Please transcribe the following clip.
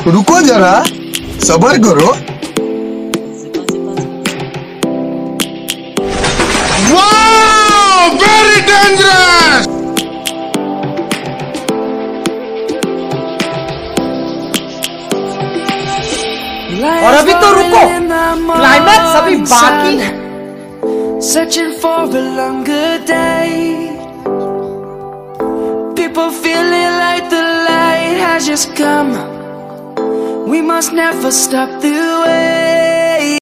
रुको जरा, सबर करो। Wow! Very dangerous! और अभी तो रुको, क्लाइमैक्स अभी बाकी है। Searching for a longer day. People feeling like the light has just come. We must never stop the way.